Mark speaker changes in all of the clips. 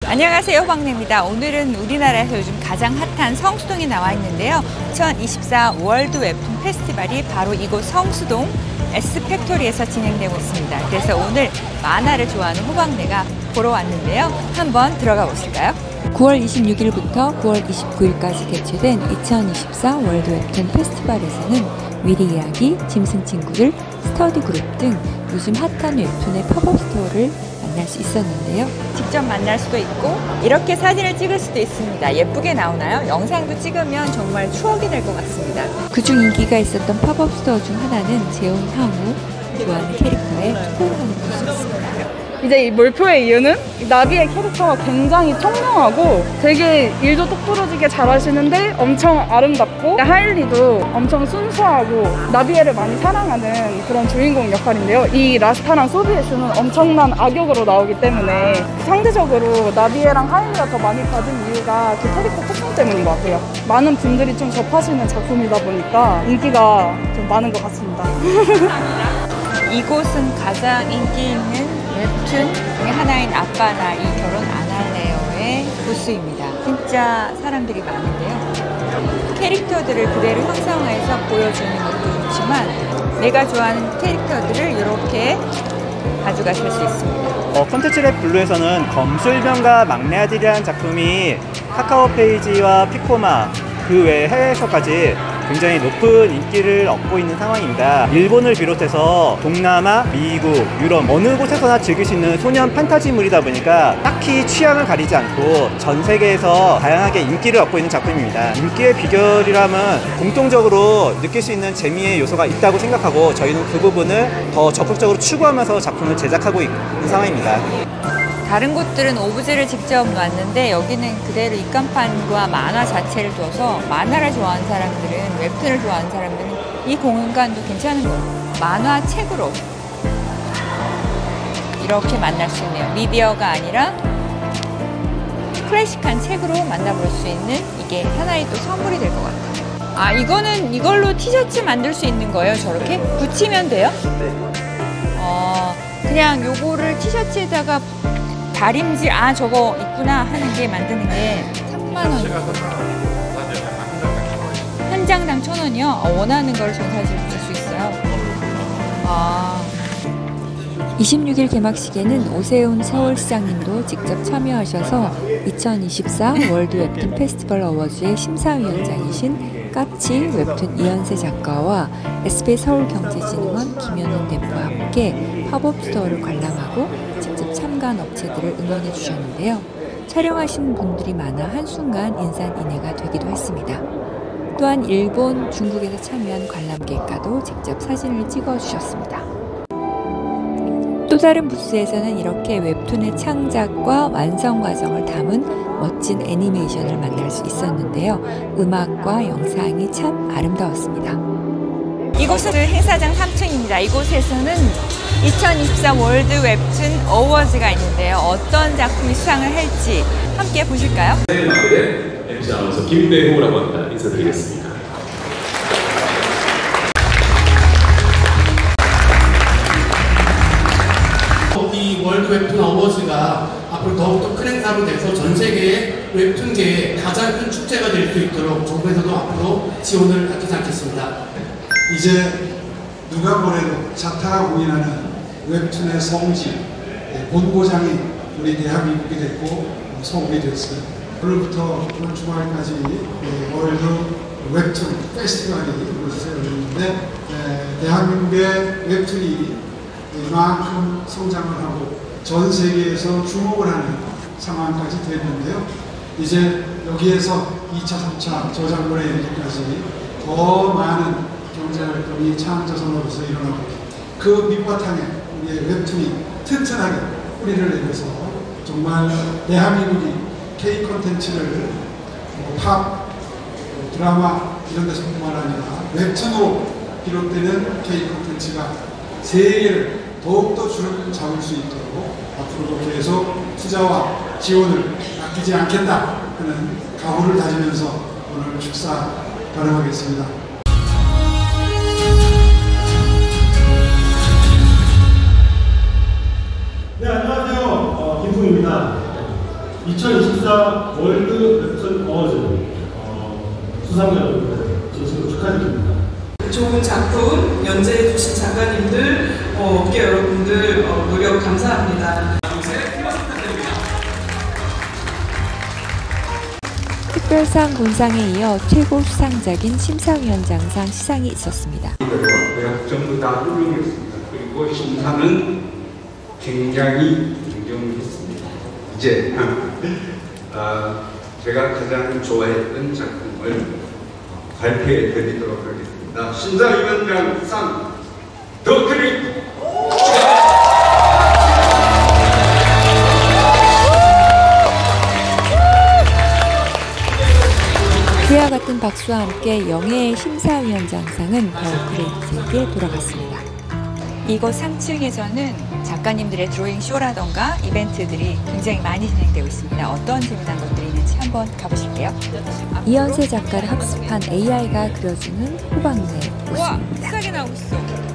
Speaker 1: 안녕하세요, 호박내입니다. 오늘은 우리나라에서 요즘 가장 핫한 성수동에 나와 있는데요. 2024 월드 웹툰 페스티벌이 바로 이곳 성수동 S팩토리에서 진행되고 있습니다. 그래서 오늘 만화를 좋아하는 호박내가 보러 왔는데요. 한번 들어가 보실까요? 9월 26일부터 9월 29일까지 개최된 2024 월드 웹툰 페스티벌에서는 위리 이야기, 짐승 친구들, 스터디 그룹 등 요즘 핫한 웹툰의 팝업 스토어를 만날 수 있었는데요. 직접 만날 수도 있고 이렇게 사진을 찍을 수도 있습니다. 예쁘게 나오나요? 영상도 찍으면 정말 추억이 될 것 같습니다. 그중 인기가 있었던 팝업 스토어 중 하나는 재혼 향후 좋아하는 캐릭터의 투표하는 곳이었습니다.
Speaker 2: 이제 이 몰표의 이유는 나비의 캐릭터가 굉장히 청량하고 되게 일도 똑부러지게 잘하시는데 엄청 아름답고 하일리도 엄청 순수하고 나비애를 많이 사랑하는 그런 주인공 역할인데요. 이 라스타랑 소비에슈는 엄청난 악역으로 나오기 때문에 상대적으로 나비애랑 하일리가 더 많이 받은 이유가 그 캐릭터 특성 때문인 것 같아요. 많은 분들이 좀 접하시는 작품이다 보니까 인기가 좀 많은 것 같습니다.
Speaker 1: 이곳은 가장 인기 있는 웹툰 중에 하나인 아빠 나 이 결혼 안 할래요의 부스입니다. 진짜 사람들이 많은데요. 캐릭터들을 그대로 형상화해서 보여주는 것도 좋지만 내가 좋아하는 캐릭터들을 이렇게 가져가실 수 있습니다.
Speaker 3: 콘텐츠랩 블루에서는 검술병과 막내 아들이라는 작품이 카카오 페이지와 피코마 그 외 해외에서까지 굉장히 높은 인기를 얻고 있는 상황입니다. 일본을 비롯해서 동남아, 미국, 유럽 어느 곳에서나 즐길 수 있는 소년 판타지물이다 보니까 딱히 취향을 가리지 않고 전 세계에서 다양하게 인기를 얻고 있는 작품입니다. 인기의 비결이라면 공통적으로 느낄 수 있는 재미의 요소가 있다고 생각하고 저희는 그 부분을 더 적극적으로 추구하면서 작품을 제작하고 있는 상황입니다.
Speaker 1: 다른 곳들은 오브제를 직접 놨는데 여기는 그대로 입간판과 만화 자체를 둬서 만화를 좋아하는 사람들은, 웹툰을 좋아하는 사람들은 이 공간도 괜찮은 거예요. 만화 책으로 이렇게 만날 수 있네요. 미디어가 아니라 클래식한 책으로 만나볼 수 있는 이게 하나의 또 선물이 될 것 같아요. 아, 이걸로 티셔츠 만들 수 있는 거예요. 저렇게 붙이면 돼요? 그냥 요거를 티셔츠에다가 다림질, 저거 있구나 하는 게 만드는 게 3만원. 한 장당 1,000원이요? 원하는 걸 전사질 붙일 수 있어요.
Speaker 4: 26일 개막식에는 오세훈 서울시장님도 직접 참여하셔서 2024 월드 웹툰 페스티벌 어워즈의 심사위원장이신 까치 웹툰 이현세 작가와 SBS 서울경제진흥원 김현웅 대표와 함께 팝업 스토어를 관람하고 직접 참가한 업체들을 응원해 주셨는데요. 촬영하신 분들이 많아 한순간 인산인해가 되기도 했습니다. 또한 일본, 중국에서 참여한 관람객과도 직접 사진을 찍어 주셨습니다. 또 다른 부스에서는 이렇게 웹툰의 창작과 완성 과정을 담은 멋진 애니메이션을 만날 수 있었는데요. 음악과 영상이 참 아름다웠습니다.
Speaker 1: 이곳은 행사장 3층입니다. 이곳에서는 2024 월드 웹툰 어워즈가 있는데요. 어떤 작품이 수상을 할지 함께 보실까요?
Speaker 5: 네, MC 아나운서 김대호라고 합니다. 인사드리겠습니다.
Speaker 6: 이 월드 웹툰 어워즈가 앞으로 더욱더 큰 행사로 돼서 전 세계의 웹툰계의 가장 큰 축제가 될 수 있도록 정부에서도 앞으로 지원을 아끼지 않겠습니다.
Speaker 7: 이제 누가 뭐래도 자타가 공인하는 웹툰의 성지, 본고장이 우리 대한민국이 됐고 서울이 됐어요. 오늘부터 오늘 주말까지 월드 웹툰 페스티벌이 이곳에서 열리는데 대한민국의 웹툰이 이만큼 성장을 하고 전 세계에서 주목을 하는 상황까지 됐는데요. 이제 여기에서 2차, 3차 저작물에 이르기까지 더 많은 경제활동이 창조선으로서 일어나고 그 밑바탕에 우리의 웹툰이 튼튼하게 뿌리를 내려서 정말 대한민국이 K 콘텐츠를 팝, 드라마 이런 데서뿐만 아니라 웹툰으로 비롯되는 K 콘텐츠가 세계를 더욱더 주름 잡을 수 있도록 앞으로도 계속 투자와 지원을 아끼지 않겠다 하는 각오를 다지면서 오늘 축사 발언하겠습니다. 네, 안녕하세요. 김풍입니다.
Speaker 8: 2024 월드 웹툰 어워즈 수상자 여러분들 진심으로 축하드립니다.
Speaker 9: 좋은 작품 연재해 주신 작가님들, 업계 여러분들 노력 감사합니다.
Speaker 4: 특별상 본상에 이어 최고 수상작인 심사위원장상 시상이 있었습니다.
Speaker 10: 전부 다 훌륭했습니다. 그리고 심사는 굉장히 존경했습니다. 이제 제가 가장 좋아했던 작품을 발표해 드리도록 하겠습니다. 심사위원장상 더 크리
Speaker 4: 그와 같은 박수와 함께 영예의 심사위원장상은 더 그레이트에게 돌아갔습니다.
Speaker 1: 이곳 3층에서는 작가님들의 드로잉 쇼라던가 이벤트들이 굉장히 많이 진행되고 있습니다. 어떤 재미난 것들이 있는지 한번 가보실게요.
Speaker 4: 이연세 작가를 학습한 AI가 그려주는 호박잎
Speaker 1: 우와,
Speaker 4: 모습입니다.
Speaker 1: 크게 나오고 있어.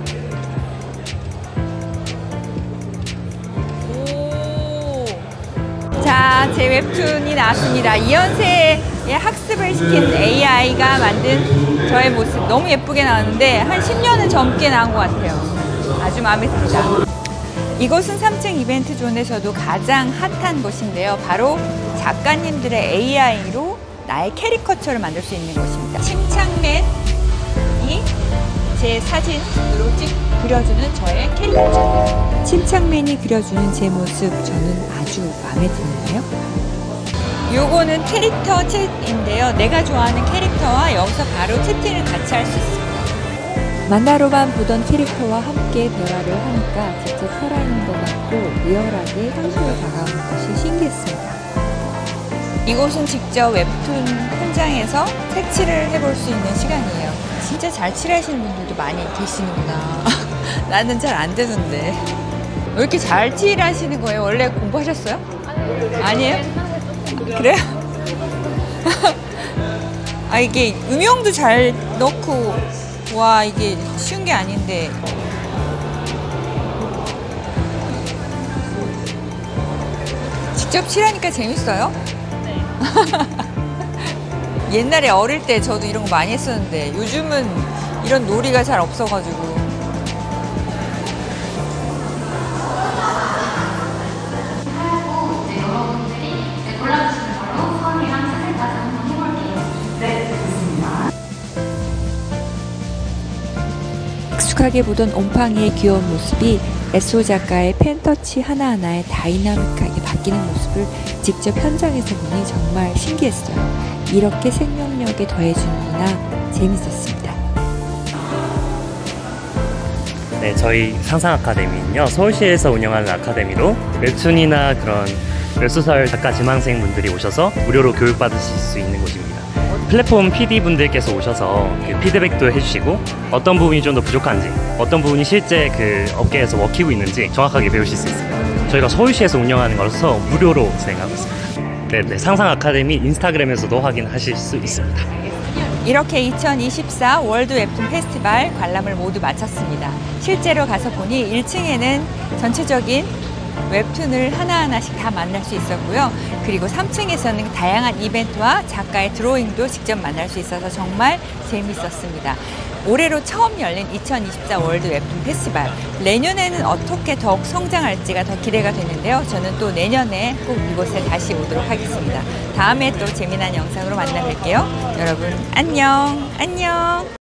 Speaker 1: 오. 자, 제 웹툰이 나왔습니다. 이연세의 학습을 시킨 AI가 만든 저의 모습 너무 예쁘게 나왔는데 한 10년은 젊게 나온 것 같아요. 아주 마음에 듭니다. 이곳은 3층 이벤트 존에서도 가장 핫한 곳인데요. 바로 작가님들의 AI로 나의 캐리커처를 만들 수 있는 곳입니다. 침착맨이 제 사진으로 그려주는 저의 캐리커처.
Speaker 4: 침착맨이 그려주는 제 모습 저는 아주 마음에 드는데요.
Speaker 1: 요거는 캐릭터 챗인데요. 내가 좋아하는 캐릭터와 여기서 바로 채팅을 같이 할 수 있습니다.
Speaker 4: 만화로만 보던 캐릭터와 함께 대화를 하니까 직접 살아있는 것 같고 리얼하게 현실에 다가오는 것이 신기했습니다.
Speaker 1: 이곳은 직접 웹툰 현장에서 색칠을 해볼 수 있는 시간이에요. 진짜 잘 칠하시는 분들도 많이 계시는구나. 나는 잘 안 되던데. 왜 이렇게 잘 칠하시는 거예요? 원래 공부하셨어요? 아니에요? 그래요? 아, 이게 음영도 잘 넣고, 와, 이게 쉬운 게 아닌데. 직접 칠하니까 재밌어요? 네. 옛날에 어릴 때 저도 이런 거 많이 했었는데 요즘은 이런 놀이가 잘 없어가지고.
Speaker 4: 익숙하게 보던 옴팡이의 귀여운 모습이 에소 작가의 펜터치 하나하나에 다이나믹하게 바뀌는 모습을 직접 현장에서 보니 정말 신기했어요. 이렇게 생명력에 더해주는구나. 재밌었습니다.
Speaker 11: 네, 저희 상상 아카데미는요, 서울시에서 운영하는 아카데미로 웹툰이나 그런 웹소설 작가 지망생 분들이 오셔서 무료로 교육받으실 수 있는 곳입니다. 플랫폼 PD분들께서 오셔서 그 피드백도 해주시고 어떤 부분이 좀 더 부족한지, 어떤 부분이 실제 그 업계에서 먹히고 있는지 정확하게 배우실 수 있습니다. 저희가 서울시에서 운영하는 거라서 무료로 진행하고 있습니다. 네, 상상 아카데미 인스타그램에서도 확인하실 수 있습니다.
Speaker 1: 이렇게 2024 월드 웹툰 페스티벌 관람을 모두 마쳤습니다. 실제로 가서 보니 1층에는 전체적인 웹툰을 하나하나씩 다 만날 수 있었고요. 그리고 3층에서는 다양한 이벤트와 작가의 드로잉도 직접 만날 수 있어서 정말 재미있었습니다. 올해로 처음 열린 2024 월드 웹툰 페스티벌. 내년에는 어떻게 더욱 성장할지가 더 기대가 되는데요. 저는 또 내년에 꼭 이곳에 다시 오도록 하겠습니다. 다음에 또 재미난 영상으로 만나 뵐게요. 여러분 안녕. 안녕.